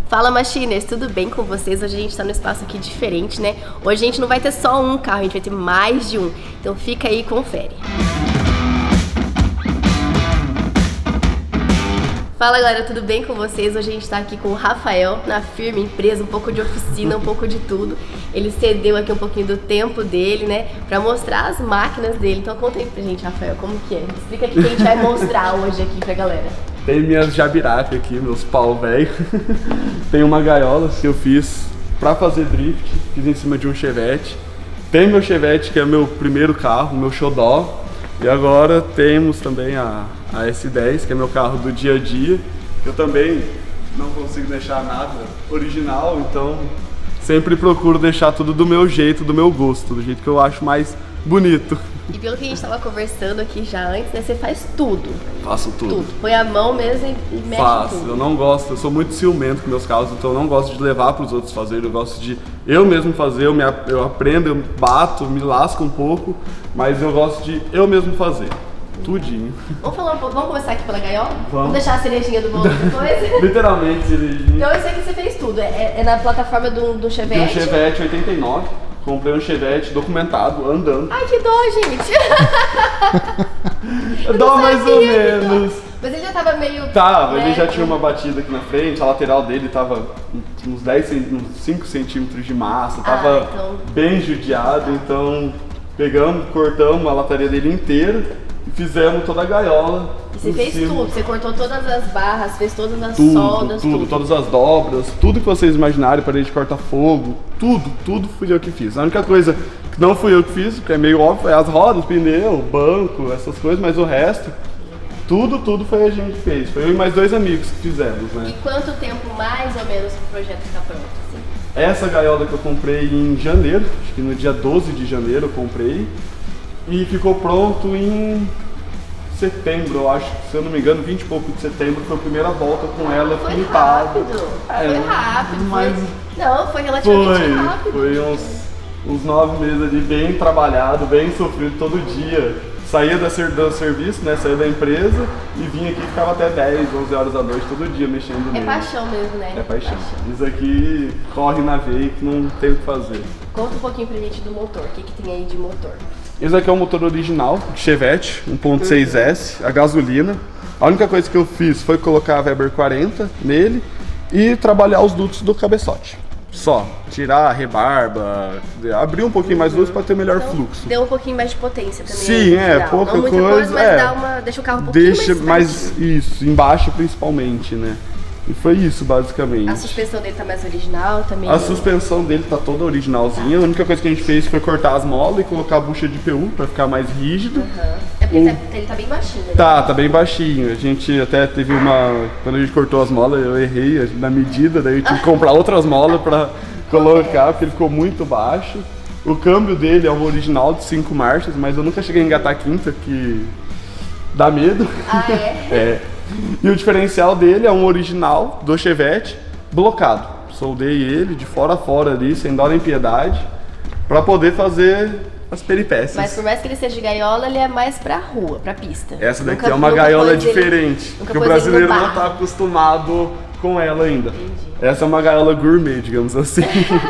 Fala Machiners, tudo bem com vocês? Hoje a gente tá num espaço aqui diferente, né? Hoje a gente não vai ter só um carro, a gente vai ter mais de um. Então fica aí e confere. Fala galera, tudo bem com vocês? Hoje a gente tá aqui com o Rafael, na firma empresa, um pouco de oficina, um pouco de tudo. Ele cedeu aqui um pouquinho do tempo dele, né? Pra mostrar as máquinas dele. Então conta aí pra gente, Rafael, como que é? Explica aqui o que a gente vai mostrar hoje aqui pra galera. Tem minhas jabiraca aqui, meus pau velho. Tem uma gaiola que eu fiz pra fazer drift, fiz em cima de um Chevette. Tem meu Chevette, que é meu primeiro carro, meu xodó. E agora temos também a S10, que é meu carro do dia a dia. Eu também não consigo deixar nada original, então sempre procuro deixar tudo do meu jeito, do meu gosto, do jeito que eu acho mais bonito. E pelo que a gente tava conversando aqui já antes, né, você faz tudo. Faço tudo. Tudo. Põe a mão mesmo e mexe Faço. tudo. Eu não gosto, eu sou muito ciumento com meus carros, então eu não gosto de levar para os outros fazerem. Eu gosto de eu mesmo fazer, eu aprendo, eu bato, me lasco um pouco, mas eu gosto de eu mesmo fazer. Tudinho. Vamos falar um pouco, vamos começar aqui pela gaiola? Vamos Deixar a cerejinha do bolo depois? Literalmente, cerejinha. Então eu sei que você fez tudo, é na plataforma do Chevette? De um Chevette 89. Comprei um Chevette documentado, andando. Ai, que dó, gente! Dó mais ou menos. Mas ele já tava meio... Tava, né? ele já tinha uma batida aqui na frente, a lateral dele tava uns 5 centímetros de massa, tava então... bem judiado, então pegamos, cortamos a lataria dele inteira e fizemos toda a gaiola. E você fez tudo, você cortou todas as barras, fez todas as tudo, soldas, tudo. Todas as dobras, tudo que vocês imaginarem, parede de corta-fogo, tudo fui eu que fiz. A única coisa que não fui eu que fiz, que é meio óbvio, é as rodas, pneu, banco, essas coisas, mas o resto, tudo foi a gente que fez. Foi eu e mais 2 amigos que fizemos, né? E quanto tempo mais ou menos o projeto ficar pronto? Assim? Essa gaiola que eu comprei em janeiro, acho que no dia 12 de janeiro eu comprei, e ficou pronto em setembro, eu acho, se eu não me engano, 20 e pouco de setembro foi a primeira volta com ela pintada. Foi rápido, mas não, foi relativamente rápido. Foi uns 9 meses ali, bem trabalhado, bem sofrido todo dia. Saía do serviço, né, saía da empresa e vinha aqui e ficava até 10, 11 horas da noite todo dia mexendo nele. É paixão mesmo, né? É paixão. Isso aqui corre na veia que não tem o que fazer. Conta um pouquinho pra gente do motor, o que tem aí de motor? Esse aqui é o motor original de Chevette, 1.6S, a gasolina. A única coisa que eu fiz foi colocar a Weber 40 nele e trabalhar os dutos do cabeçote. Só, tirar a rebarba, abrir um pouquinho mais luz para ter melhor fluxo. Deu um pouquinho mais de potência também. Sim, pouca não muita coisa, mas deixa o carro um pouquinho mais isso, embaixo principalmente, né? E foi isso, basicamente. A suspensão dele tá mais original também? A suspensão dele tá toda originalzinha. A única coisa que a gente fez foi cortar as molas e colocar a bucha de PU pra ficar mais rígido. É porque ele tá bem baixinho, né? Tá bem baixinho. A gente até teve quando a gente cortou as molas, eu errei na medida, daí eu tive que comprar outras molas pra colocar, porque ele ficou muito baixo. O câmbio dele é um original de 5 marchas, mas eu nunca cheguei a engatar a quinta, que dá medo. Ah, é? É. E o diferencial dele é um original do Chevette blocado. Soldei ele de fora a fora ali, sem dó nem piedade, pra poder fazer as peripécias. Mas por mais que ele seja de gaiola, ele é mais pra rua, pra pista. Essa daqui é uma gaiola diferente, que o brasileiro não tá acostumado com ela ainda. Entendi. Essa é uma gaiola gourmet, digamos assim.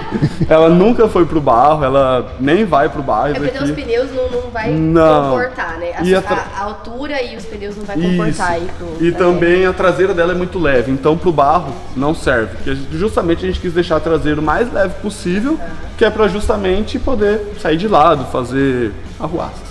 Ela nunca foi pro barro, ela nem vai pro barro. É porque os pneus não vai comportar, né? A altura e os pneus não vai comportar aí pro... E também a traseira dela é muito leve, então pro barro não serve. Porque justamente a gente quis deixar a traseira o mais leve possível, que é pra justamente poder sair de lado, fazer arruaças.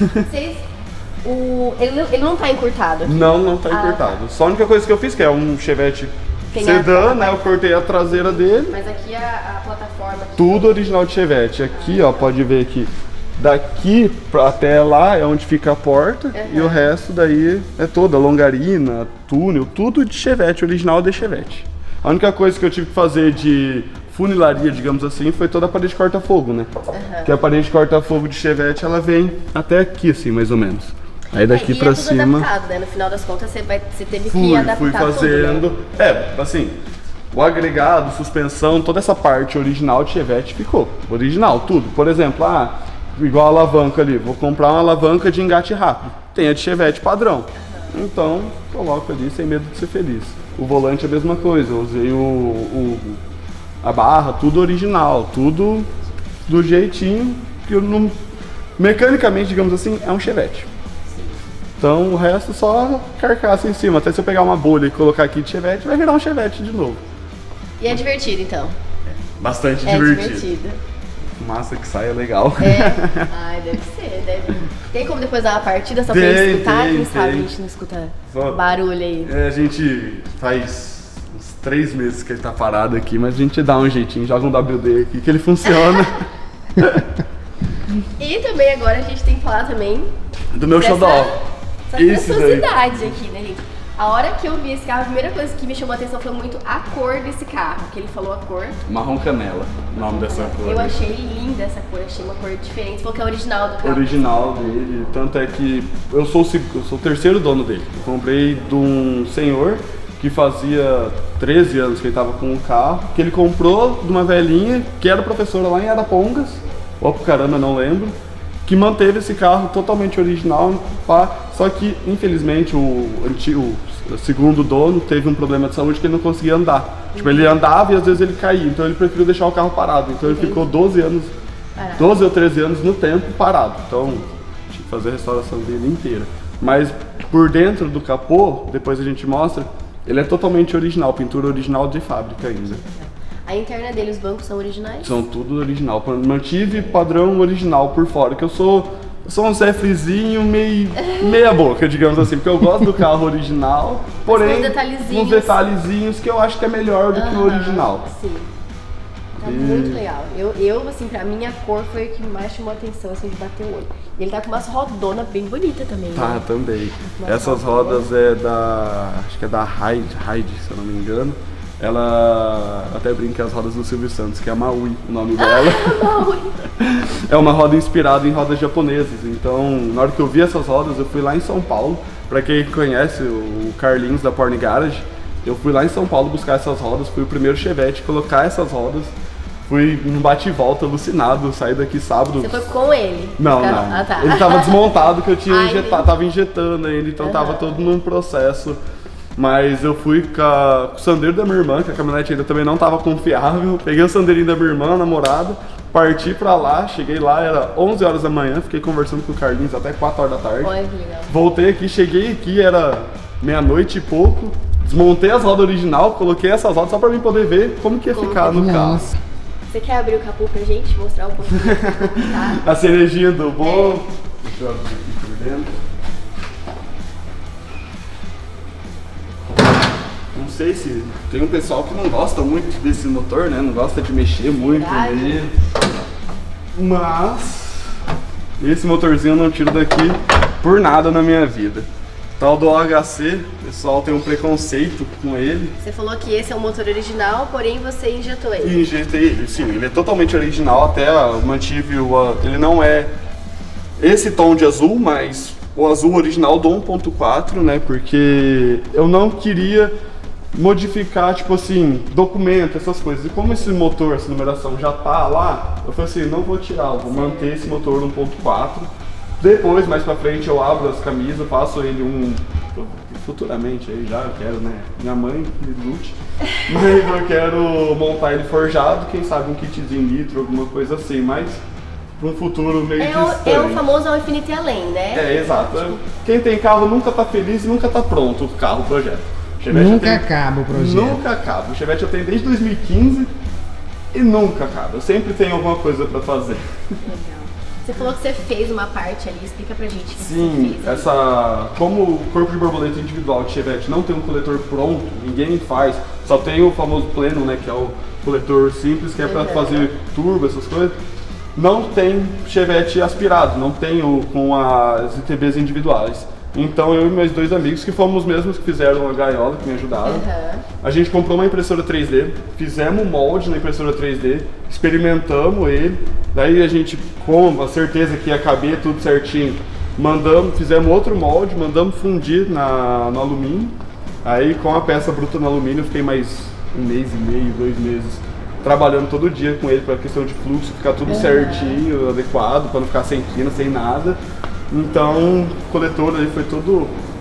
Ele não tá encurtado aqui? Não tá encurtado. Só a única coisa que eu fiz, que é um Chevette sedã, né? Eu cortei a traseira dele. Mas aqui a plataforma... Aqui. Tudo original de Chevette. Aqui, ó, pode ver aqui. Daqui até lá é onde fica a porta. E o resto daí é toda longarina, túnel, tudo de Chevette, original de Chevette. A única coisa que eu tive que fazer de funilaria, digamos assim, foi toda a parede de corta-fogo, né? Que a parede de corta-fogo de Chevette, ela vem até aqui, assim, mais ou menos. Aí daqui pra cima... adaptado, né? No final das contas, você teve que adaptar fui fazendo... tudo, né? Assim, o agregado, suspensão, toda essa parte original de Chevette ficou. Original, tudo. Por exemplo, igual a alavanca ali, vou comprar uma alavanca de engate rápido. Tem a de Chevette padrão. Então, coloco ali sem medo de ser feliz. O volante é a mesma coisa, eu usei a barra, tudo original, tudo do jeitinho que eu não... Mecanicamente, digamos assim, é um Chevette. Então o resto é só carcaça em cima. Até se eu pegar uma bolha e colocar aqui de Chevette, vai virar um Chevette de novo. E é divertido, então? Bastante divertido. Fumaça que sai é legal. Ai, deve ser, deve. Tem como depois dar uma partida só pra gente escutar? Quem sabe a gente não escuta barulho aí? A gente faz uns 3 meses que ele tá parado aqui, mas a gente dá um jeitinho, joga um WD aqui que ele funciona. E também agora a gente tem que falar também do meu xodó. Essa preciosidade aqui, né, gente? A hora que eu vi esse carro, a primeira coisa que me chamou a atenção foi muito a cor desse carro, que ele falou a cor. Marrom canela, o nome dessa cor. Eu achei linda essa cor, achei uma cor diferente, falou que é original do carro. Original dele, tanto é que eu sou o terceiro dono dele. Eu comprei de um senhor que fazia 13 anos que ele estava com um carro, que ele comprou de uma velhinha que era professora lá em Arapongas, ou caramba, não lembro, que manteve esse carro totalmente original, só que infelizmente o segundo dono teve um problema de saúde que ele não conseguia andar. Tipo, ele andava e às vezes ele caía, então ele preferiu deixar o carro parado. Então ele ficou 12 ou 13 anos no tempo parado. Então tive que fazer a restauração dele inteira. Mas por dentro do capô, depois a gente mostra, ele é totalmente original, pintura original de fábrica ainda. A interna dele, os bancos são originais? São tudo original. Mantive padrão original por fora, que eu sou um Zé Frizinho meia boca, digamos assim, porque eu gosto do carro original, porém uns detalhezinhos que eu acho que é melhor do que o original. Sim. Tá muito legal. Eu, assim, pra mim a cor foi o que mais chamou a atenção, assim, de bater o olho. E ele tá com umas rodonas bem bonitas também, né? Tá, também. Essas rodas acho que é da Hyde, se eu não me engano. Ela até brinca as rodas do Silvio Santos, que é a Maui, o nome dela. É uma roda inspirada em rodas japonesas. Então, na hora que eu vi essas rodas, eu fui lá em São Paulo. Pra quem conhece o Carlinhos da Porn Garage, eu fui lá em São Paulo buscar essas rodas. Fui o primeiro Chevette a colocar essas rodas. Fui num bate e volta, alucinado, saí daqui sábado. Você foi com ele? Não. Ah, tá. Ele tava desmontado, que eu tinha tava injetando ele, então tava todo num processo. Mas eu fui com o sandeiro da minha irmã, que a caminhonete ainda também não estava confiável. Peguei o sandeirinho da minha irmã, a namorada, parti pra lá, cheguei lá, era 11 horas da manhã, fiquei conversando com o Carlinhos até 4 horas da tarde. Olha que legal. Voltei aqui, cheguei aqui, era meia-noite e pouco, desmontei as rodas original, coloquei essas rodas só pra mim poder ver como que ia ficar no carro. Você quer abrir o capô pra gente, mostrar um pouquinho como tá? A cerejinha do bolo. Deixa eu abrir aqui por dentro. Não sei se tem um pessoal que não gosta muito desse motor, né? Não gosta de mexer muito nele. Mas esse motorzinho eu não tiro daqui por nada na minha vida. Tal do OHC, o pessoal tem um preconceito com ele. Você falou que esse é um motor original, porém você injetou ele. Injetei ele, sim. Ele é totalmente original, até mantive ele não é esse tom de azul, mas o azul original do 1.4, né? Porque eu não queria modificar, tipo assim, documento, essas coisas. E como esse motor, essa numeração já tá lá, eu falei assim, não vou tirar, eu vou manter esse motor 1.4. Depois, mais pra frente, eu abro as camisas, faço ele futuramente aí já, eu quero, né? Minha mãe me lute. Mas eu quero montar ele forjado, quem sabe um kitzinho litro, alguma coisa assim, mas para um futuro meio distante. É o famoso ao infinito e além, né? É, exato. Quem tem carro nunca tá feliz e nunca tá pronto o carro, o projeto. Nunca acaba o projeto. Nunca acaba. O Chevette eu tenho desde 2015 e nunca acaba. Eu sempre tenho alguma coisa pra fazer. Legal. Você falou que você fez uma parte ali, explica pra gente o que Sim, você fez. Como o corpo de borboleta individual de Chevette não tem um coletor pronto, ninguém faz, só tem o famoso pleno, né, que é o coletor simples, que é pra fazer turbo, essas coisas. Não tem Chevette aspirado, não tem com as ITBs individuais. Então eu e meus 2 amigos, que fomos os mesmos que fizeram a gaiola, que me ajudaram, a gente comprou uma impressora 3D, fizemos um molde na impressora 3D, experimentamos ele, daí a gente, com a certeza que ia caber tudo certinho, fizemos outro molde, mandamos fundir no alumínio, aí com a peça bruta no alumínio eu fiquei mais 1 mês e meio, 2 meses, trabalhando todo dia com ele para questão de fluxo, ficar tudo certinho, adequado, para não ficar sem quina, sem nada. Então, o coletor ali foi todo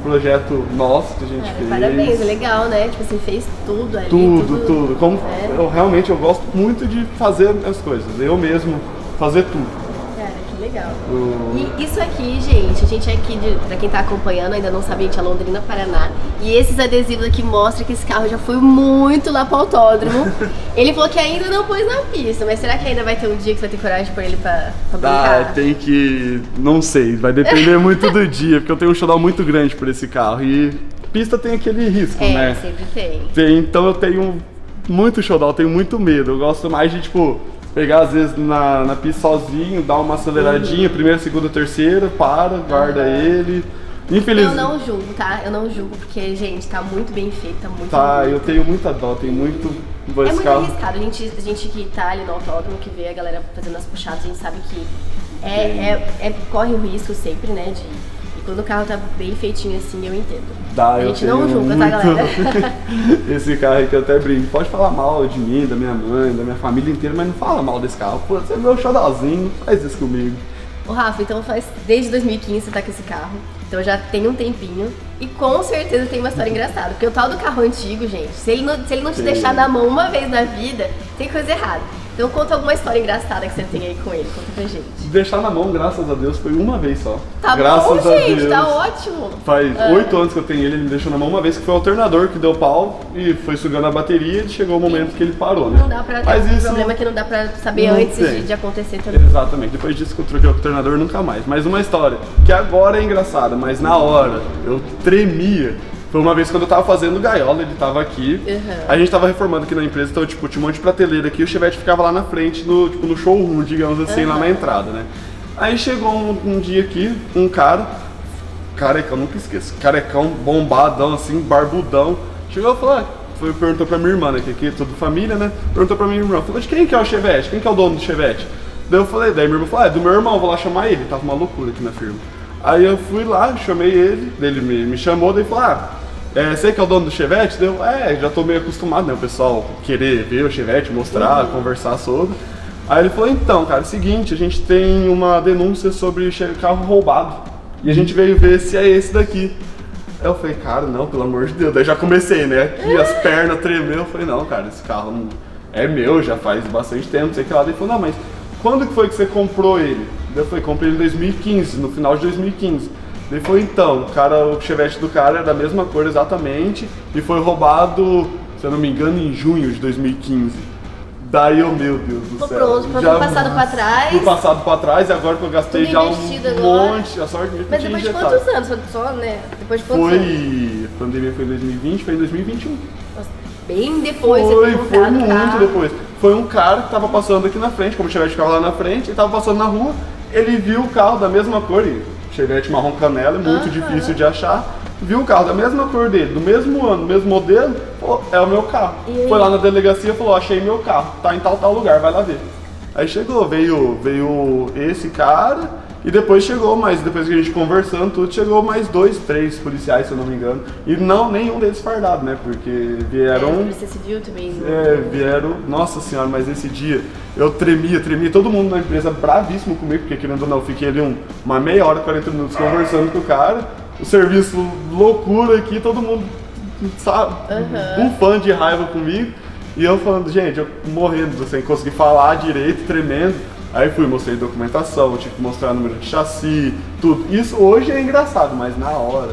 projeto nosso que a gente fez. Parabéns, é legal, né? Tipo assim, fez tudo ali. Tudo. Como eu gosto muito de fazer as coisas, eu mesmo fazer tudo. Cara, que legal. E isso aqui, gente, a gente é aqui, pra quem tá acompanhando, ainda não sabe, a gente é Londrina, Paraná. E esses adesivos aqui mostram que esse carro já foi muito lá pro autódromo. Ele falou que ainda não pôs na pista, mas será que ainda vai ter um dia que você vai ter coragem de pôr ele pra brincar? Tem que... não sei, vai depender muito do dia, porque eu tenho um showdown muito grande por esse carro. E pista tem aquele risco, né? Sempre tem. Então eu tenho muito showdown, eu tenho muito medo. Eu gosto mais de, tipo... pegar às vezes na pista sozinho, dar uma aceleradinha, primeira, segunda, terceira, guarda ele. Infelizmente. Eu não julgo, tá? Eu não julgo, porque, gente, tá muito bem feito, tá muito bonito. Eu bonito. tenho muita dó, tenho muito... É muito arriscado, a gente que tá ali no autódromo, que vê a galera fazendo as puxadas, a gente sabe que corre o risco sempre, né, e quando o carro tá bem feitinho assim, eu entendo. A gente não julga, tá, galera? Esse carro aqui eu até brinco. Pode falar mal de mim, da minha mãe, da minha família inteira, mas não fala mal desse carro. Pô, você é meu xodózinho, faz isso comigo. Ô Rafa, então desde 2015 você tá com esse carro, então já tem um tempinho e com certeza tem uma história engraçada, porque o tal do carro antigo, gente, se ele não te deixar na mão uma vez na vida, tem coisa errada. Então conta alguma história engraçada que você tem aí com ele, conta pra gente. Deixar na mão, graças a Deus, foi uma vez só. Tá graças bom, gente, Deus. tá ótimo. Faz 8 anos que eu tenho ele me deixou na mão uma vez, que foi o alternador que deu pau e foi sugando a bateria e chegou o momento que ele parou, né? Não dá pra ter um problema que não dá pra saber antes de acontecer também. Exatamente, depois disso que eu troquei o alternador nunca mais. Mas uma história que agora é engraçada, mas na hora eu tremia. Foi uma vez quando eu tava fazendo gaiola, ele tava aqui, a gente tava reformando aqui na empresa, então tipo, tinha um monte de prateleira aqui, o Chevette ficava lá na frente, no showroom, digamos assim, lá na entrada, né? Aí chegou um dia aqui, um cara, carecão, nunca esqueço, carecão, bombadão assim, barbudão, chegou e falou, perguntou pra minha irmã, né, que aqui é tudo família, né? Perguntou pra minha irmã, falou, de quem que é o Chevette? Quem que é o dono do Chevette? Daí minha irmã falou, é do meu irmão, vou lá chamar ele, tava uma loucura aqui na firma. Aí eu fui lá, chamei ele me chamou, daí falou, você que é o dono do Chevette? Deu, já tô meio acostumado, né? O pessoal querer ver o Chevette, mostrar, conversar sobre. Aí ele falou, então, cara, é o seguinte, a gente tem uma denúncia sobre carro roubado. E a gente veio ver se é esse daqui. Aí eu falei, cara, não, pelo amor de Deus. Daí já comecei, né? Aqui as pernas tremendo. Eu falei, não, cara, esse carro não é meu, já faz bastante tempo, sei que lá. Daí ele falou, não, mas quando que foi que você comprou ele? Daí eu falei, comprei ele em 2015, no final de 2015. Ele falou, então, o Chevette do cara é da mesma cor exatamente e foi roubado, se eu não me engano, em junho de 2015. Daí meu Deus do céu. Já passado pra trás. Fui passado pra trás e agora que eu gastei já um monte, a sorte mesmo que Mas depois de quantos anos? Só, né? Depois de quantos anos? A pandemia foi em 2020, foi em 2021. Nossa, bem depois foi muito depois. Foi um cara que tava passando aqui na frente, como o Chevette ficava lá na frente, ele tava passando na rua, ele viu o carro da mesma cor, Chevette marrom canela, é muito difícil de achar. Viu o carro da mesma cor dele, do mesmo ano, do mesmo modelo, falou, é o meu carro. Foi lá na delegacia e falou, achei meu carro, tá em tal lugar, vai lá ver. Aí chegou, veio esse cara e depois chegou depois que a gente conversando tudo, chegou mais 2, 3 policiais, se eu não me engano. E nenhum deles fardado, né, porque vieram... Polícia Civil também. Vieram, nossa senhora, mas esse dia eu tremia, todo mundo na empresa bravíssimo comigo, porque querendo ou não, eu fiquei ali uma meia hora, 40 minutos conversando com o cara, o serviço loucura aqui, todo mundo, sabe, um fã de raiva comigo, e eu falando, gente, eu morrendo, sem conseguir falar direito, tremendo. Aí mostrei documentação, tive que mostrar número de chassi, tudo. Isso hoje é engraçado, mas na hora,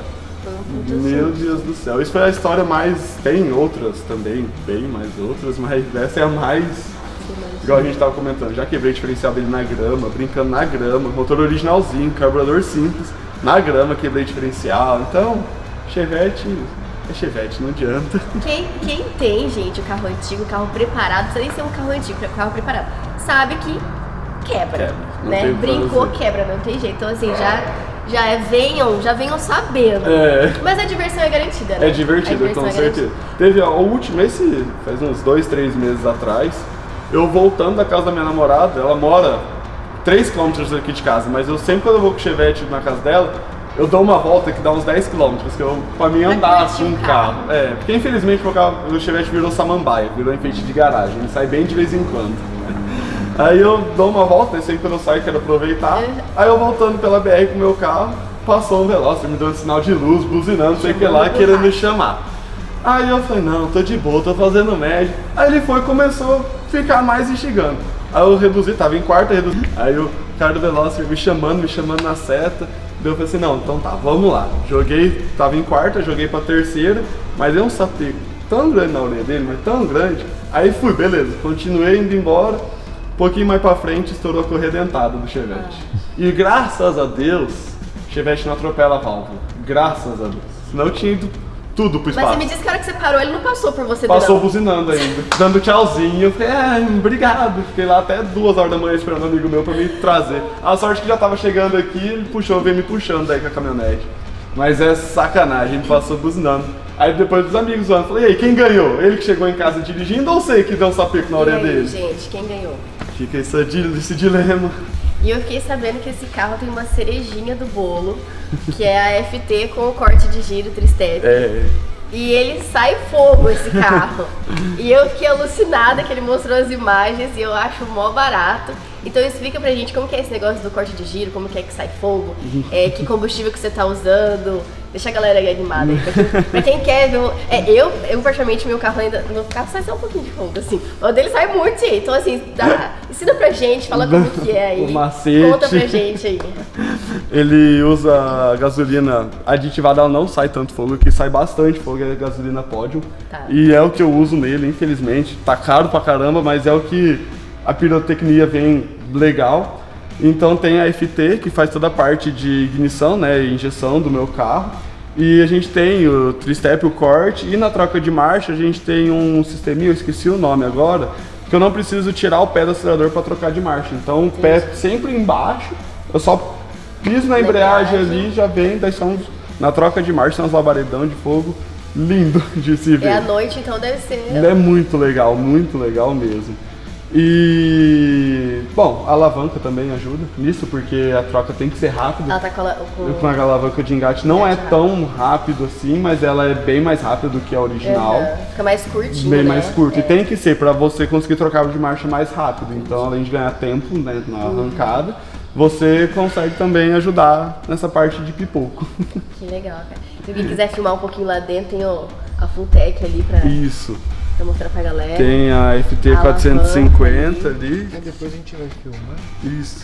meu Deus do céu. Isso foi a história mais, tem outras também, bem mais outras, mas essa é a mais, igual a gente tava comentando, já quebrei o diferencial dele na grama, brincando na grama, motor originalzinho, carburador simples, na grama quebrei diferencial, então, Chevette, não adianta. Quem tem, gente, o carro antigo, o carro preparado, não precisa nem ser um carro antigo, o carro preparado, sabe que quebra, né? Brincou, quebra, não tem jeito. Então assim, já venham sabendo. Mas a diversão é garantida, né? É divertida, com certeza. Teve a última, faz uns 2, 3 meses atrás, eu voltando da casa da minha namorada, ela mora 3 km aqui de casa, mas eu sempre quando eu vou com o Chevette na casa dela, eu dou uma volta que dá uns 10 km, pra mim andar com o carro. Porque infelizmente o Chevette virou samambaia, virou enfeite de garagem, ele sai bem de vez em quando. Aí eu dou uma volta, sempre quando eu saio quero aproveitar. Aí eu voltando pela BR com o meu carro, passou um Veloster me dando sinal de luz, buzinando, sei que lá, querendo me chamar. Aí eu falei, não, tô de boa, tô fazendo médio. Aí ele foi e começou a ficar mais instigando. Aí eu reduzi, tava em quarta, reduzi. Aí o cara do Veloster me chamando na seta. Daí eu falei assim, não, então tá, vamos lá. Joguei, tava em quarta, joguei pra terceira, mas deu um sapeco tão grande na orelha dele, mas tão grande. Aí fui, beleza, continuei indo embora. Um pouquinho mais pra frente, estourou a correia dentada do Chevette. E graças a Deus, o Chevette não atropela a válvula. Graças a Deus. Senão eu tinha ido tudo pro espaço. Mas você me disse que a hora que você parou, ele não passou por você, Passou não? buzinando ainda, dando tchauzinho. Eu falei, obrigado. Fiquei lá até 2 horas da manhã esperando um amigo meu pra me trazer. A sorte que já tava chegando aqui, ele puxou, veio me puxando daí com a caminhonete. Mas é sacanagem, ele passou buzinando. Aí depois dos amigos zoando, falei, e aí, quem ganhou? Ele que chegou em casa dirigindo ou você que deu um sapeco na orelha dele? Gente, quem ganhou? Fica esse dilema. E eu fiquei sabendo que esse carro tem uma cerejinha do bolo, que é a FT com o corte de giro tri-step. E ele sai fogo, esse carro. E eu fiquei alucinada que ele mostrou as imagens e eu acho mó barato. Então explica pra gente como que é esse negócio do corte de giro, como que é que sai fogo, que combustível que você tá usando. Deixa a galera aí animada aí. Pra quem quer ver, eu particularmente, meu carro sai só um pouquinho de fogo, assim. O dele sai muito, sim. Então assim, ensina pra gente, fala como que é aí. O macete. Conta pra gente aí. Ele usa gasolina aditivada, ela não sai tanto fogo, que sai bastante fogo, é gasolina Podium. Tá. E é o que eu uso nele, infelizmente. Tá caro pra caramba, mas é o que a pirotecnia vem legal. Então tem a FT, que faz toda a parte de ignição, né, injeção do meu carro. E a gente tem o tri-step, o corte, e na troca de marcha a gente tem um sisteminha, eu esqueci o nome agora, que eu não preciso tirar o pé do acelerador para trocar de marcha. Então o pé sempre embaixo, eu só piso na embreagem ali, já vem, daí são, na troca de marcha são uns labaredão de fogo lindo de se ver. É à noite, então deve ser... É muito legal mesmo. E, bom, a alavanca também ajuda nisso, porque a troca tem que ser rápida. Ela tá com a alavanca de engate não é tão rápido assim, mas ela é bem mais rápida do que a original. Fica mais curtinho, bem né? mais curto. E tem que ser para você conseguir trocar de marcha mais rápido. Então, além de ganhar tempo, né, na arrancada, você consegue também ajudar nessa parte de pipoco. Que legal, cara. Se alguém quiser filmar um pouquinho lá dentro, tem a Fulltech ali pra... Isso. Pra mostrar pra galera. Tem a FT 450 ali. Aí depois a gente vai filmar. Isso.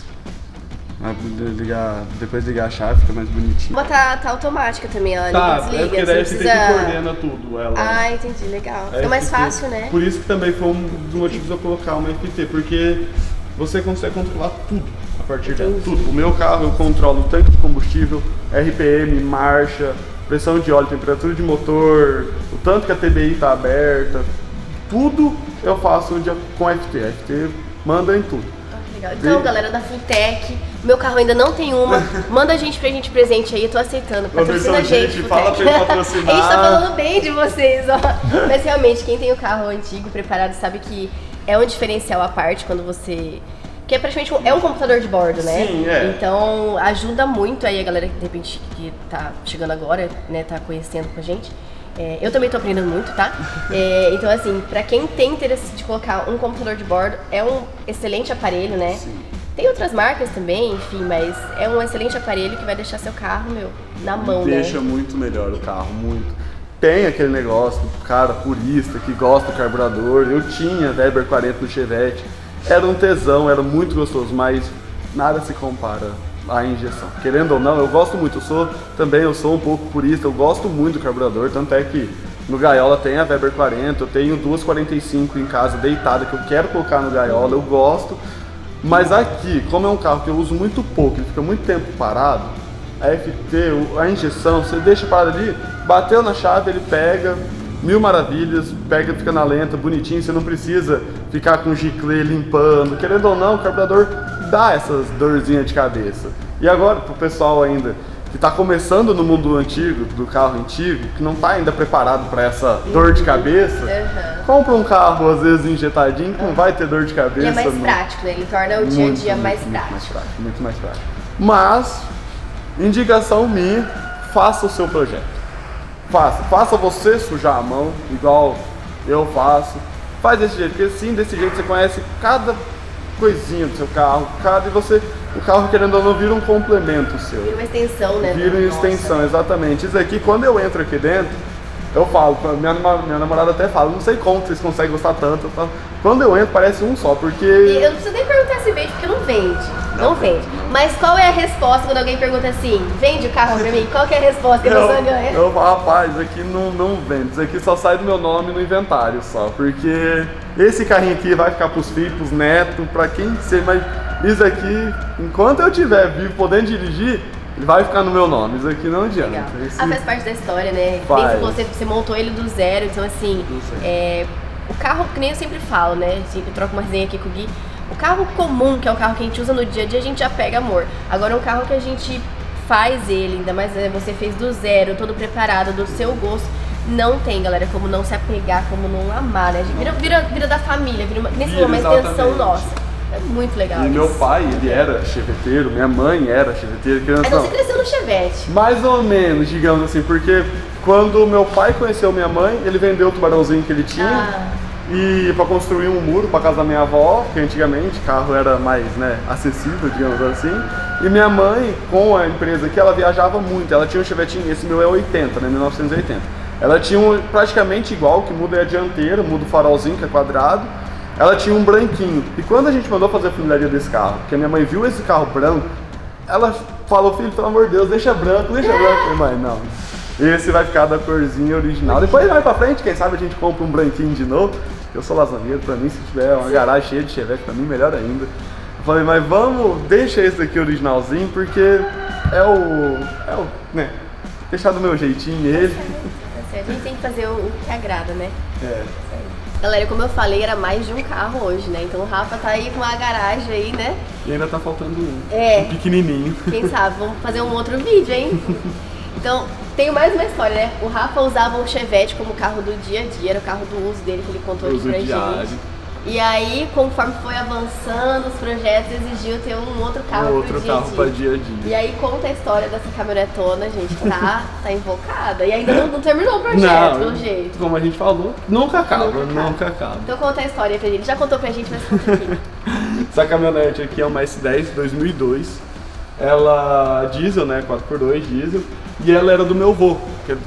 Depois ligar a chave, fica mais bonitinho. Tá automática também, ela Tá, desliga. é porque daí a FT que coordena tudo, ela. Ah, entendi, legal. Fica mais fácil, né? Por isso que também foi um dos motivos de eu colocar uma FT, porque você consegue controlar tudo a partir dela. Tudo. O meu carro eu controlo o tanque de combustível, RPM, marcha, pressão de óleo, temperatura de motor, o tanto que a TBI está aberta, tudo eu faço com a FT. A FT manda em tudo. Legal. Então, galera da Fulltech, meu carro ainda não tem uma, manda a gente presente aí, eu tô aceitando, patrocina a gente, fala pra ele patrocinar. A gente tá falando bem de vocês, ó. Mas realmente, quem tem o carro antigo, preparado, sabe que é um diferencial à parte quando você... Que é praticamente um computador de bordo, né? Sim, é. Então ajuda muito aí a galera que de repente que tá chegando agora, né, tá conhecendo com a gente. Eu também tô aprendendo muito, tá? Então assim, pra quem tem interesse de colocar um computador de bordo, é um excelente aparelho, né? Sim. Tem outras marcas também, enfim, mas é um excelente aparelho que vai deixar seu carro, na mão, Deixa muito melhor o carro, muito. Tem aquele negócio do cara purista que gosta do carburador. Eu tinha Weber 40 no Chevette. Era um tesão, era muito gostoso, mas nada se compara à injeção. Querendo ou não, eu gosto muito, eu sou um pouco purista, eu gosto muito do carburador, tanto é que no Gaiola tem a Weber 40, eu tenho duas 45 em casa deitada que eu quero colocar no Gaiola, eu gosto. Mas aqui, como é um carro que eu uso muito pouco, ele fica muito tempo parado, a FT, a injeção, você deixa parado ali, bateu na chave, ele pega, mil maravilhas, pega, fica na lenta, bonitinho, você não precisa ficar com giclê limpando. Querendo ou não, o carburador dá essas dorzinhas de cabeça. E agora, pro pessoal ainda que tá começando no mundo antigo, do carro antigo, que não tá ainda preparado para essa dor de cabeça, compra um carro, às vezes, injetadinho, que não vai ter dor de cabeça. E é mais prático, né? Ele torna o dia a dia mais prático. Muito mais prático. Mas, indicação minha, faça o seu projeto. Faça você sujar a mão, igual eu faço. Faz desse jeito, porque assim, desse jeito você conhece cada coisinha do seu carro, e você o carro, querendo ou não, vira um complemento seu. Vira uma extensão, né? Vira uma extensão, exatamente. Isso aqui, quando eu entro aqui dentro, eu falo, minha namorada até fala, não sei como vocês conseguem gostar tanto. Eu falo, quando eu entro, parece um só, porque... E eu não preciso nem perguntar se vende, porque não vende. Não vende. Mas qual é a resposta quando alguém pergunta assim, vende o carro pra mim? Qual que é a resposta que você ganha? Eu falo, rapaz, isso aqui não vende. Isso aqui só sai do meu nome no inventário só. Porque esse carrinho aqui vai ficar pros filhos, pros netos, pra quem ser, mas isso aqui, enquanto eu estiver vivo, podendo dirigir, ele vai ficar no meu nome, isso aqui não adianta. Legal. Esse... faz parte da história, né? Faz. Você montou ele do zero, então assim, o carro, que nem eu sempre falo, né? Assim, eu troco uma resenha aqui com o Gui. O carro comum, que é o carro que a gente usa no dia a dia, a gente já pega amor. Agora um carro que a gente faz ele, ainda mais você fez do zero, todo preparado, do seu gosto, não tem, galera, como não se apegar, como não amar, né? Vira da família, nesse momento uma extensão nossa. É muito legal. E meu pai, ele era cheveteiro, minha mãe era cheveteira. Mas você cresceu no Chevette? Mais ou menos, digamos assim, porque quando meu pai conheceu minha mãe, ele vendeu o tubarãozinho que ele tinha e para construir um muro para casa da minha avó, porque antigamente carro era mais, né, acessível, digamos assim. E minha mãe, com a empresa aqui, ela viajava muito. Ela tinha um chevetinho, esse meu é 80, né, 1980. Ela tinha um praticamente igual, que muda é a dianteira, muda o farolzinho que é quadrado. Ela tinha um branquinho. E quando a gente mandou fazer a funilaria desse carro, porque a minha mãe viu esse carro branco, ela falou, filho, pelo amor de Deus, deixa branco, deixa branco. Eu falei, mãe, não. Esse vai ficar da corzinha original. Depois vai pra frente, quem sabe a gente compra um branquinho de novo. Eu sou lasanheiro, pra mim, se tiver uma garagem cheia de Chevette, pra mim, melhor ainda. Eu falei, mas vamos, deixa esse daqui originalzinho, porque né, deixar do meu jeitinho ele. A gente tem que fazer o que agrada, né? É. Galera, como eu falei, era mais de um carro hoje, né? Então o Rafa tá aí com uma garagem aí, né? E ainda tá faltando um pequenininho. Quem sabe, vamos fazer um outro vídeo, hein? Então, tem mais uma história, né? O Rafa usava o Chevette como carro do dia a dia, era o carro do uso dele que ele contou aqui pra gente. E aí, conforme foi avançando, os projetos exigiam ter um outro carro pra dia a dia. E aí conta a história dessa caminhonetona, gente, tá invocada. E ainda não terminou o projeto, pelo jeito. Como a gente falou, nunca acaba. Então conta a história pra gente. Já contou pra gente, mas conta aqui. Essa caminhonete aqui é uma S10 2002. Ela diesel, né, 4x2 diesel. E ela era do meu avô.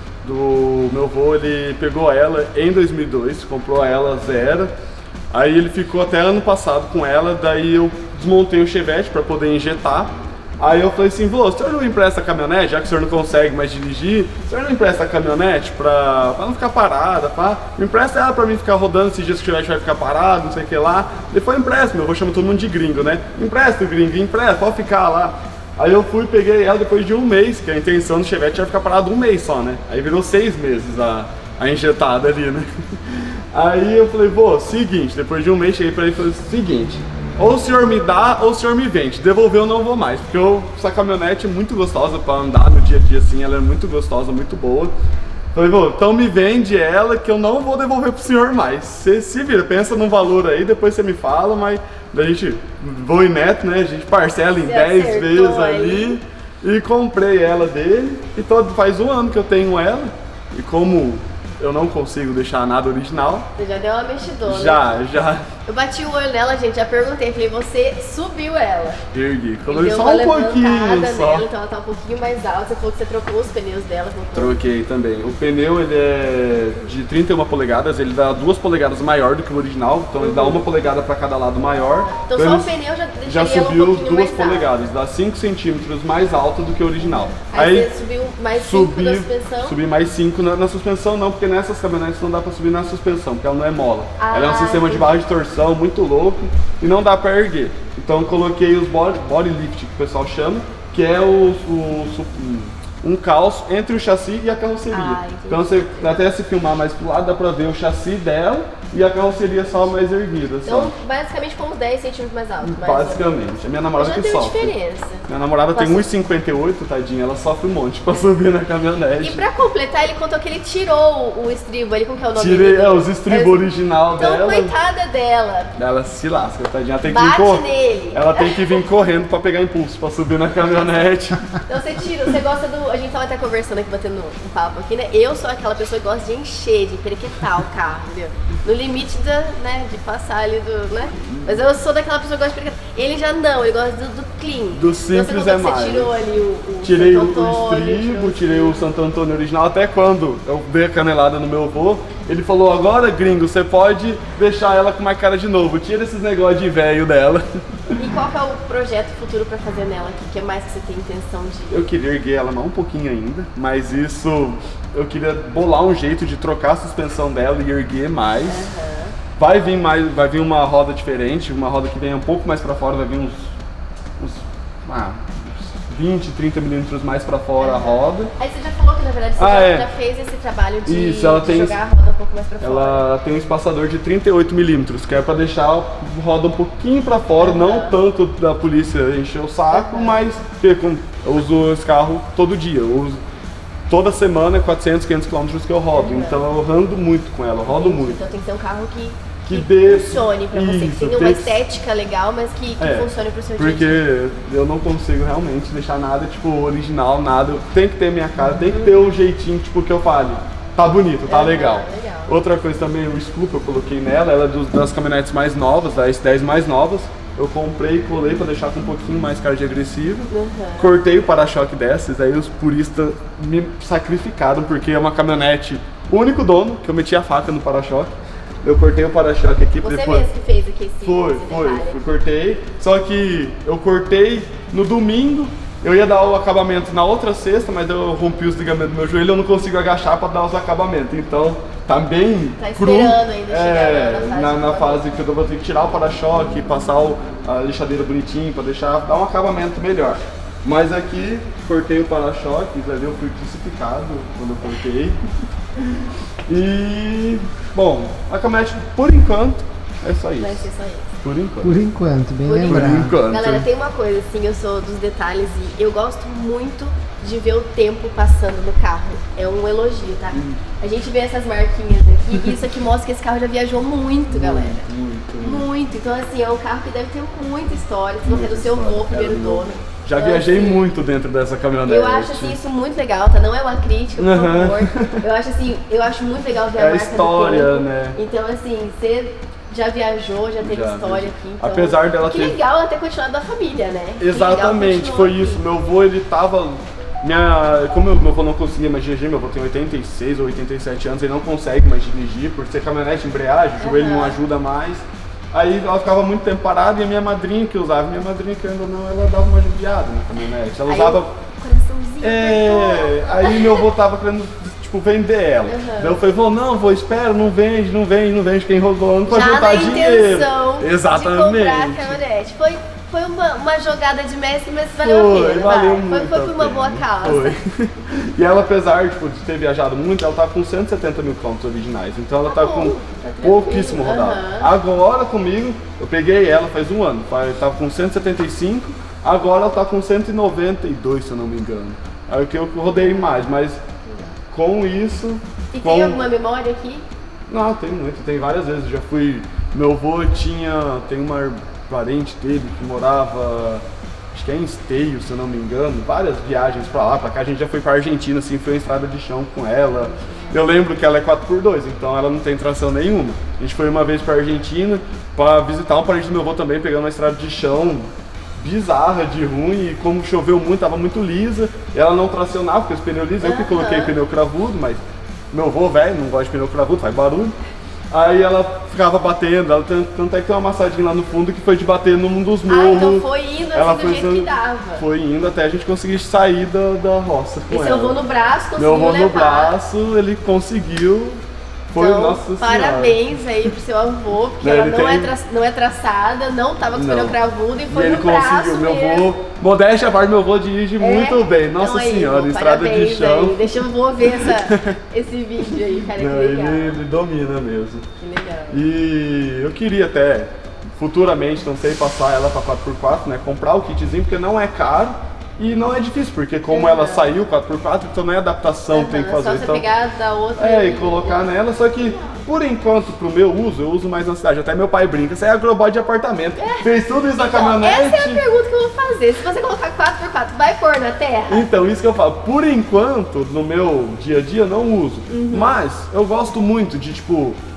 Do meu avô, ele pegou ela em 2002, comprou ela zero. Aí ele ficou até ano passado com ela, daí eu desmontei o Chevette para poder injetar. Aí eu falei assim, vô, o senhor não empresta a caminhonete, já que o senhor não consegue mais dirigir, o senhor não empresta a caminhonete pra não ficar parada, pá? Me empresta ela pra mim ficar rodando esses dias que o Chevette vai ficar parado, não sei o que lá. Ele falou, empresta, meu avô chama todo mundo de gringo, né? Empresta o gringo, empresta, pode ficar lá. Aí eu fui, peguei ela depois de um mês, que a intenção do Chevette era ficar parado um mês só, né? Aí virou 6 meses a injetada ali, né? Aí eu falei, vô, seguinte, depois de um mês cheguei pra ele e falei, seguinte, ou o senhor me dá ou o senhor me vende, devolver eu não vou mais, porque essa caminhonete é muito gostosa pra andar no dia a dia assim, ela é muito gostosa, muito boa. Falei, vô, então me vende ela que eu não vou devolver pro senhor mais. Você se vira, pensa num valor aí, depois você me fala, mas a gente, vô e neto, né, a gente parcela em 10 vezes ali e comprei ela dele e faz um ano que eu tenho ela e como eu não consigo deixar nada original. Você já deu uma mexidona. Já. Eu bati o olho nela, gente, já perguntei, falei, você subiu ela? Ergui, coloquei só um pouquinho só. Nela, então ela tá um pouquinho mais alta, você falou que você trocou os pneus dela. Troquei também. O pneu, ele é de 31 polegadas, ele dá 2 polegadas maior do que o original, então ele dá 1 polegada para cada lado maior. Então só o pneu já subiu um 2 polegadas, dá 5 centímetros mais alto do que o original. Aí você subiu mais 5 na suspensão? Subi mais 5 na suspensão não, porque nessas caminhonetes não dá para subir na suspensão, porque ela não é mola. Ela é um sistema de barra de torção muito louco e não dá para erguer. Então coloquei os body lift, que o pessoal chama, que é um calço entre o chassi e a carroceria. Então você até se filmar mais pro lado, dá pra ver o chassi dela e a carroceria só mais erguida. Então basicamente como 10 centímetros mais alto. Basicamente. A minha namorada que sofre. Diferença. Minha namorada tem 1,58, tadinha, ela sofre um monte pra subir na caminhonete. E pra completar, ele contou que ele tirou o estribo ali, como que é o nome dele? Tirei, os estribos original então, dela. Então coitada dela. Ela se lasca, tadinha. Ela tem que nele. Ela tem que vir correndo pra pegar impulso, pra subir na caminhonete. Então você gosta do... A gente tava até conversando aqui, batendo um papo aqui, né? Eu sou aquela pessoa que gosta de encher, de perequetar o carro, entendeu? no limite né, de passar ali do, né? Mas eu sou daquela pessoa que gosta de brincar. Ele já não, ele gosta do clean. Do simples então, é mais. Você tirou ali o tirei Santo o Antônio, estribo, tirei o Santo Antônio original, até quando eu dei a canelada no meu avô, ele falou, agora gringo, você pode deixar ela com uma cara de novo, tira esses negócios de velho dela. E qual que é o projeto futuro pra fazer nela aqui? O que mais que você tem intenção de... Eu queria erguer ela mais um pouquinho ainda, mas isso, eu queria bolar um jeito de trocar a suspensão dela e erguer mais. Vai vir uma roda diferente, uma roda que venha um pouco mais pra fora, vai vir uns 20, 30 milímetros mais pra fora a roda. Aí você já falou que na verdade você já fez esse trabalho de, isso, ela tem, jogar a roda um pouco mais pra fora. Ela tem um espaçador de 38 milímetros, que é pra deixar a roda um pouquinho pra fora, não tanto da polícia encher o saco, mas porque eu uso esse carro todo dia, eu uso toda semana 400, 500 km que eu rodo, então eu ando muito com ela, eu rodo muito. Então tem que ser um carro que funcione pra você, que tenha uma estética legal, mas que funcione pro seu dia a dia. Porque eu não consigo realmente deixar nada, tipo, original, nada. Tem que ter minha cara, tem que ter um jeitinho, tipo, que eu fale, tá bonito, tá legal. Outra coisa também, o Scoop eu coloquei nela, ela é das caminhonetes mais novas, das S10 mais novas. Eu comprei e colei pra deixar com um pouquinho mais cara de agressivo. Cortei o para-choque dessas, aí os puristas me sacrificaram, porque é uma caminhonete, o único dono, que eu meti a faca no para-choque. Eu cortei o para-choque aqui. Você mesmo que fez aqui esse eu cortei. Só que eu cortei no domingo, eu ia dar o acabamento na outra sexta, mas eu rompi os ligamentos do meu joelho e eu não consigo agachar para dar os acabamentos. Então tá bem cru. Ainda chegar na fase que eu vou ter que tirar o para-choque, passar a lixadeira bonitinho para dar um acabamento melhor. Mas aqui cortei o para-choque, ali eu fui crucificado quando eu cortei. E bom, a caminhonete por enquanto é só isso. Vai ser só isso. Por enquanto. Por enquanto, bem lembrado. Por enquanto. Galera, tem uma coisa assim, eu sou dos detalhes e eu gosto muito de ver o tempo passando no carro. É um elogio, tá? A gente vê essas marquinhas aqui e isso aqui mostra que esse carro já viajou muito, galera. Muito. Então assim, é um carro que deve ter muita história. Se você é do seu avô, primeiro dono. Já então, viajei assim, muito dentro dessa caminhonete. Eu acho assim, isso muito legal, tá? Não é uma crítica, por favor. Eu acho muito legal ver a marca história, do tempo. né? Então assim, você já viajou, já teve história aqui. Então, apesar dela que legal ela ter continuado da família, né? Exatamente, foi isso. Meu avô, ele tava... Como meu avô não conseguia mais dirigir, meu avô tem 86 ou 87 anos, ele não consegue mais dirigir, por ser caminhonete, embreagem, o joelho não ajuda mais. Aí ela ficava muito tempo parada e a minha madrinha que usava, que ainda não, ela dava uma judiada na caminhonete. Ela usava... Aí meu avô tava querendo, tipo, vender ela. Daí eu falei, não, espera, não vende, fiquei enrolando pra juntar dinheiro. Exatamente. De comprar a caminhonete. Foi uma jogada de mestre, mas valeu a pena. Foi por uma boa causa. E ela, apesar de ter viajado muito, ela tá com 170 mil quilômetros originais. Então ela tá com pouquíssimo rodado. Agora comigo, eu peguei ela faz um ano. Tava com 175, agora ela tá com 192, se eu não me engano. Aí que eu rodei mais, mas com isso... E tem alguma memória aqui? Não, tem muito, tem várias vezes. Já fui... Meu avô tem uma parente dele que morava, acho que é em Esteio, se eu não me engano, várias viagens pra lá, pra cá. A gente já foi pra Argentina, assim, foi em estrada de chão com ela. Eu lembro que ela é 4x2, então ela não tem tração nenhuma. A gente foi uma vez pra Argentina pra visitar um parente do meu avô também, pegando uma estrada de chão bizarra, de ruim, e como choveu muito, tava muito lisa, e ela não tracionava, porque os pneus lisos, eu que coloquei pneu cravudo, mas meu avô, velho, não gosta de pneu cravudo, faz barulho. Aí ela ficava batendo, tanto é que tem uma amassadinha lá no fundo que foi de bater num dos morros. Então foi indo assim do jeito que dava. Foi indo até a gente conseguir sair da roça com ela. E seu avô no braço conseguiu Meu avô levar. no braço, ele conseguiu. Foi, então, nossa parabéns aí pro seu avô, porque ela não é traçada, não tava com o pneu cravudo e foi no braço meu mesmo. avô, modéstia à parte, meu avô dirige muito bem, nossa então, senhora, aí, estrada de chão. Aí. Deixa eu vou ver esse vídeo aí, cara, não, que legal. Ele domina mesmo. Que legal. E eu queria até, futuramente, não sei, passar ela pra 4x4, né, comprar o kitzinho, porque não é caro. E não é difícil, porque como ela saiu 4x4, então não é adaptação que tem que fazer. Só você então, pegar da outra e colocar nela, só que por enquanto, pro meu uso, eu uso mais na cidade. Até meu pai brinca, você é agrobot de apartamento. Fez tudo isso na caminhonete. Essa é a pergunta que eu vou fazer. Se você colocar 4x4, vai pôr na terra? Então, isso que eu falo. Por enquanto, no meu dia a dia, não uso. Mas eu gosto muito de, tipo,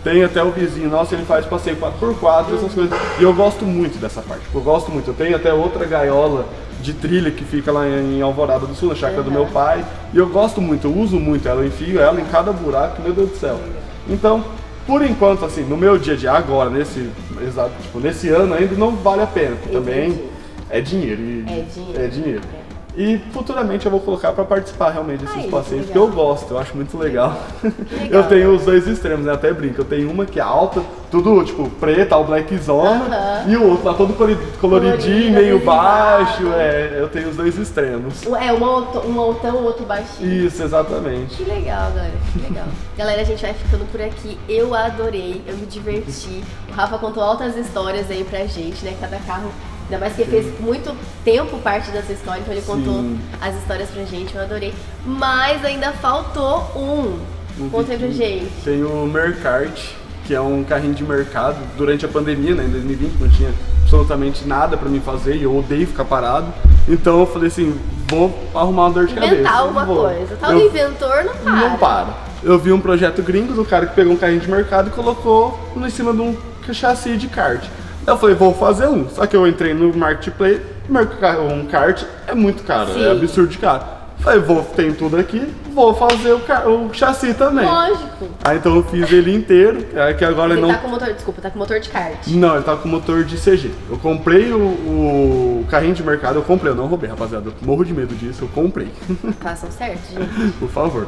Tem até o vizinho nosso, ele faz passeio 4x4, essas coisas. E eu gosto muito dessa parte, eu gosto muito. Eu tenho até outra gaiola de trilha que fica lá em Alvorada do Sul, na chácara do meu pai. E eu gosto muito, eu uso muito ela, eu enfio ela em cada buraco, meu Deus do céu. Então, por enquanto, assim, no meu dia a dia, agora, nesse ano ainda, não vale a pena. Também é dinheiro. É dinheiro. E futuramente eu vou colocar para participar realmente desses passeios, porque eu gosto, eu acho muito legal. Eu tenho os dois extremos, né? Até brinco. Eu tenho uma que é alta, tudo tipo preta, all black zona, e o outro lá todo coloridinho, meio baixo. Eu tenho os dois extremos. Um altão, o outro baixinho. Isso, exatamente. Que legal, galera, que legal. Galera, a gente vai ficando por aqui. Eu adorei, eu me diverti. O Rafa contou altas histórias aí pra gente, né? Cada carro. Ainda mais que ele fez muito tempo parte dessa história, então ele contou as histórias pra gente, eu adorei. Mas ainda faltou Conta aí pra gente. Tem o Mercart, que é um carrinho de mercado. Durante a pandemia, né, em 2020, não tinha absolutamente nada pra mim fazer e eu odeio ficar parado. Então eu falei assim, vou arrumar uma dor de cabeça. Inventar alguma coisa. Tal do inventor não para. Não para. Eu vi um projeto gringo do cara que pegou um carrinho de mercado e colocou em cima de um chassi de kart. Eu falei, vou fazer um. Só que eu entrei no marketplace, um kart é muito caro, é absurdo de caro. Falei, tenho tudo aqui, vou fazer o chassi também. Lógico. Aí então eu fiz ele inteiro, que agora ele não... tá com motor, desculpa, tá com motor de kart. Não, ele tá com motor de CG. Eu comprei o carrinho de mercado, eu não roubei, rapaziada, eu morro de medo disso, eu comprei. Façam certo, gente. Por favor.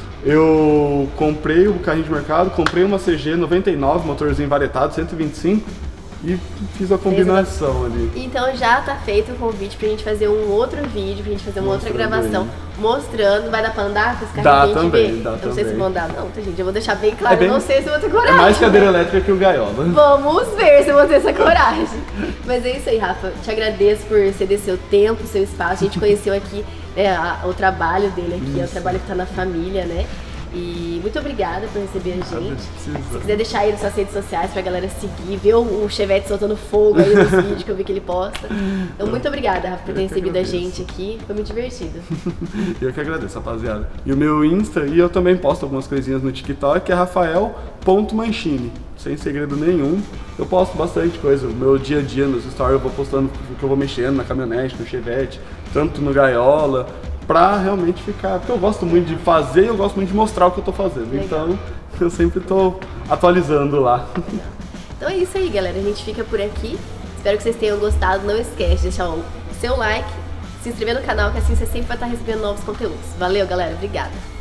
Eu comprei o carrinho de mercado, comprei uma CG 99, motorzinho varietado, 125. E fiz a combinação ali. Então já tá feito o convite pra gente fazer um outro vídeo, pra gente fazer uma outra gravação mostrando. Vai dar pra andar com esse carrinho? Dá também, dá eu também. Não sei se vão andar não, tá gente? Eu vou deixar bem claro, eu não sei se eu vou ter coragem. É mais cadeira elétrica que o gaiola. Vamos ver se eu vou ter essa coragem. Mas é isso aí, Rafa. Te agradeço por ceder seu tempo, seu espaço. A gente conheceu aqui, né, o trabalho dele aqui, é o trabalho que tá na família, né? E muito obrigada por receber a gente. Se quiser deixar aí nas suas redes sociais pra galera seguir, ver o Chevette soltando fogo aí nos vídeos que eu vi que ele posta. Então muito obrigada, Rafa, por ter recebido a gente aqui. Foi muito divertido. Eu que agradeço, rapaziada. E o meu Insta, e eu também posto algumas coisinhas no TikTok, é rafael.manchini. Sem segredo nenhum. Eu posto bastante coisa. O meu dia a dia nos stories eu vou postando o que eu vou mexendo na caminhonete, no Chevette, tanto no gaiola, pra realmente ficar, porque eu gosto muito de fazer e eu gosto muito de mostrar o que eu tô fazendo. Legal. Então eu sempre tô atualizando lá. Então é isso aí, galera, a gente fica por aqui. Espero que vocês tenham gostado. Não esquece de deixar o seu like, se inscrever no canal, que assim você sempre vai estar recebendo novos conteúdos. Valeu, galera, obrigada.